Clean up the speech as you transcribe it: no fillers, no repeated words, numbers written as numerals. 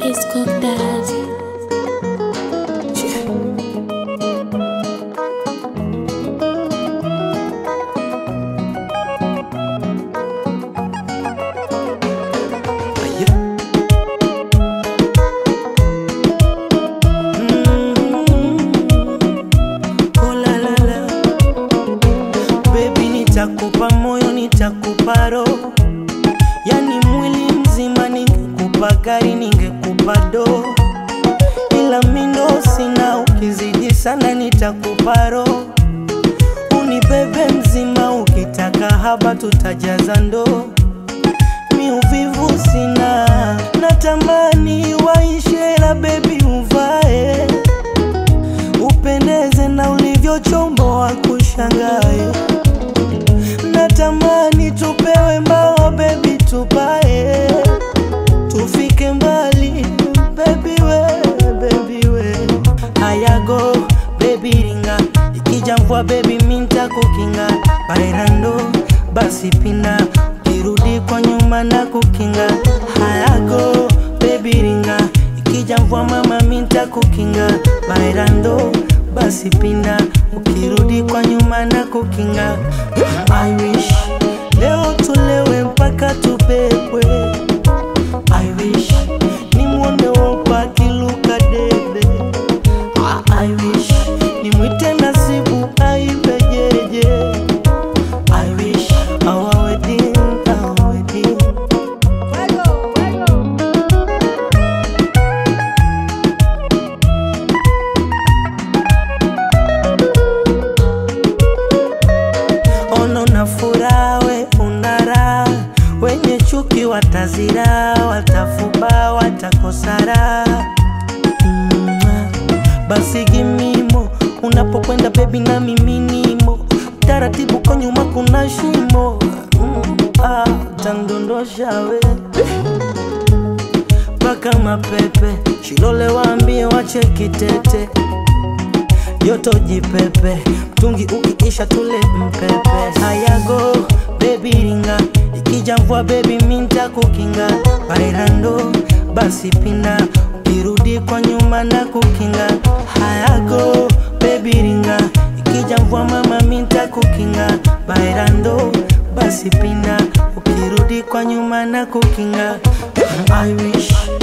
It's cooked daddy. Nitakupa moyo, nitakupa roho, yani mwili mzima. Ningekupa gari, ningekupa do, ila mindo sina. Ukizidi sana nitakupa roho, unibebe mzima. Ukitaka haba tutajaza ndo, mi uvivu sina. Natamani waishe la baby uvae, upendeze na ulivyo chombo wa kushangae. Natamani tupewe mbao baby, tupae tufike mbali baby we. Hayago baby ringa, ikija mvua baby minta kukinga. Bairando basi pina, ukirudi kwa nyuma na kukinga. Hayago baby ringa, ikija mvua mama minta kukinga. Bairando basi pinda, ukirudi kwa nyuma na kukinga. I wish leo tulewe mpaka tupepwe. I wish nimwone wopa kiluka debe. I wish nimwite Nasibu aibe jeje. I wish our wedding. Ono na furaha we unara, wenye chuki watazira, watafuba watakosara. Basi gimimo, unapokwenda baby na miminimo. Taratibu kwa nyuma kuna shimo, tandondosha we paka mapepe. Shilole waambie wache kitete, yoto jipepe. Mtungi ukiisha tule mpepe. Hayago baby ringa, ikija mvua baby minta kukinga. Bairando basi pinda, ukirudi kwa nyuma na kukinga. Hayago baby ringa, ikija mvua mama minta kukinga. Bairando basi pinda, ukirudi kwa nyuma na kukinga. I wish